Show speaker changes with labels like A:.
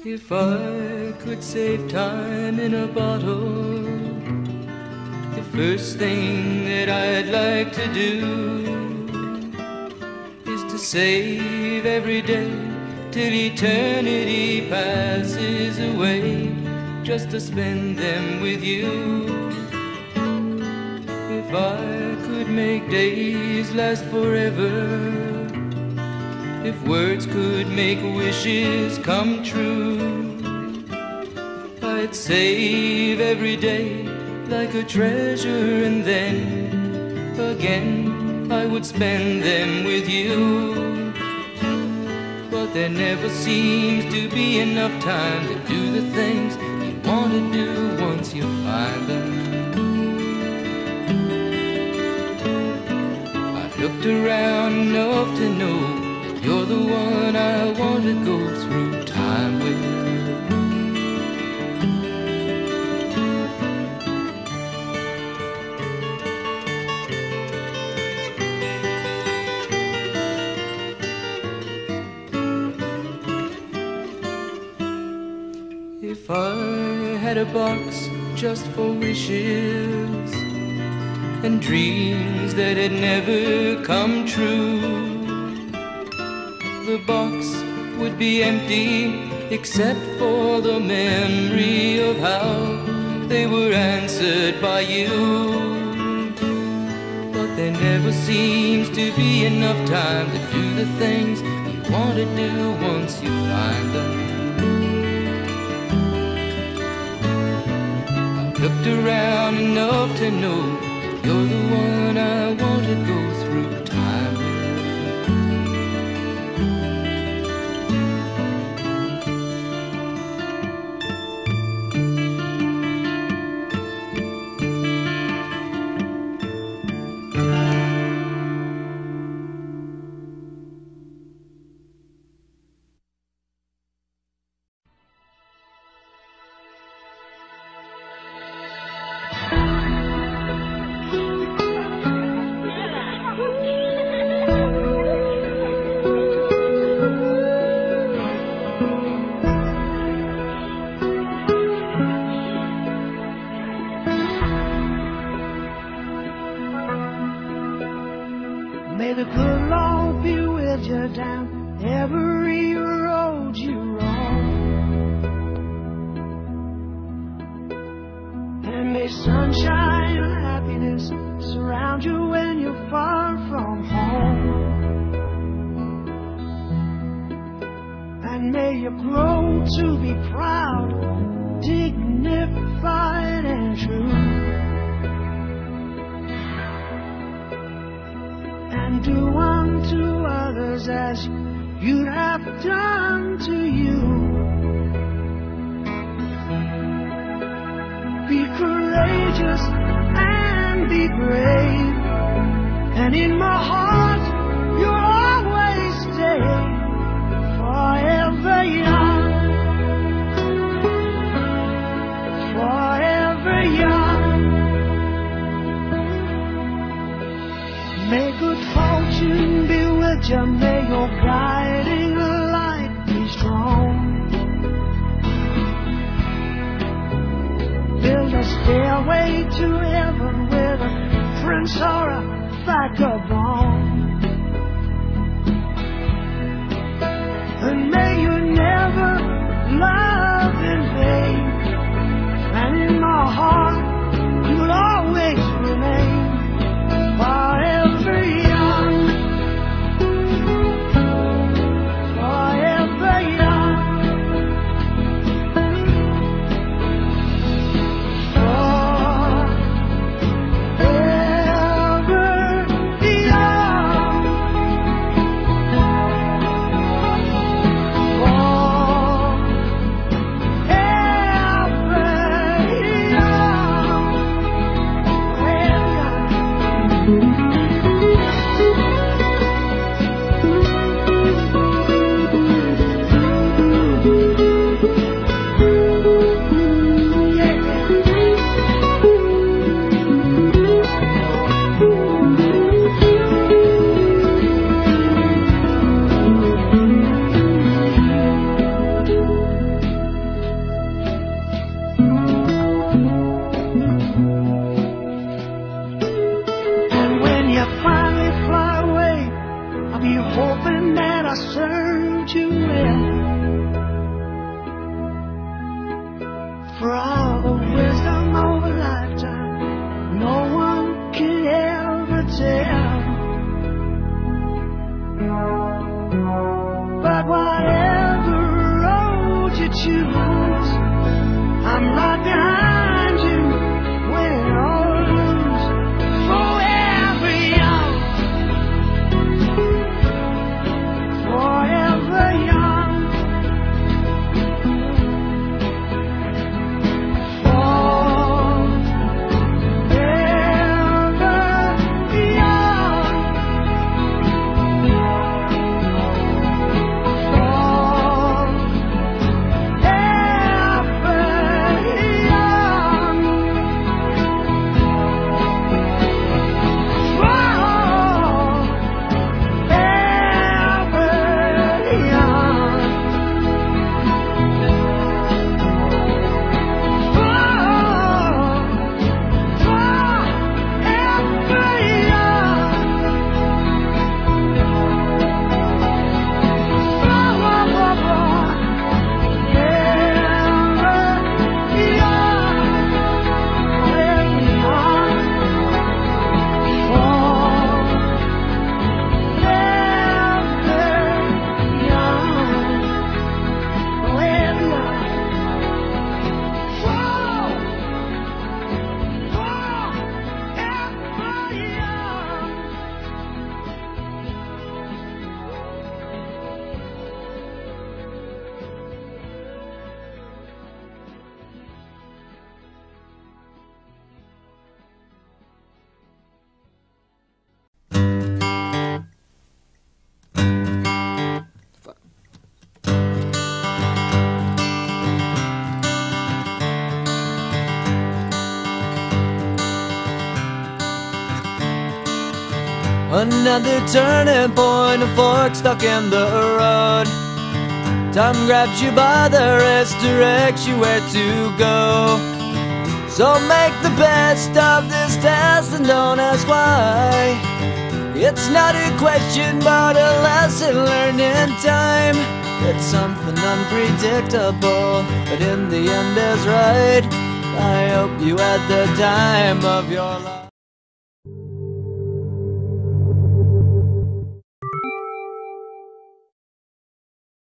A: If I could save time in a bottle, the first thing that I'd like to do is to save every day till eternity passes away, just to spend them with you. If I could make days last forever, if words could make wishes come true, I'd save every day like a treasure, and then again I would spend them with you. But there never seems to be enough time to do the things you want to do once you find them. I've looked around enough to know you're the one I want to go through time with. If I had a box just for wishes and dreams that had never come true, the box would be empty except for the memory of how they were answered by you. But there never seems to be enough time to do the things you want to do once you find them. I've looked around enough to know you're the one I want to go through time with.
B: May the good Lord be with you down every road you roam, and may sunshine and happiness surround you when you're far from home, and may you grow to be proud, dignified and true, and do unto others as you'd have done to you. Be courageous and be brave, and in my heart you'll always stay, forever young, forever young. May good fortune be with you, may your guiding light be strong. Build a stairway to heaven with a prince or a vagabond, and may you never love in vain, and in my heart you'll always remain, forever young, forever young, forever young.
A: Another turning point, a fork stuck in the road. Time grabs you by the wrist, directs you where to go. So make the best of this test and don't ask why. It's not a question but a lesson learned in time. It's something unpredictable, but in the end is right. I hope you had the time of your life.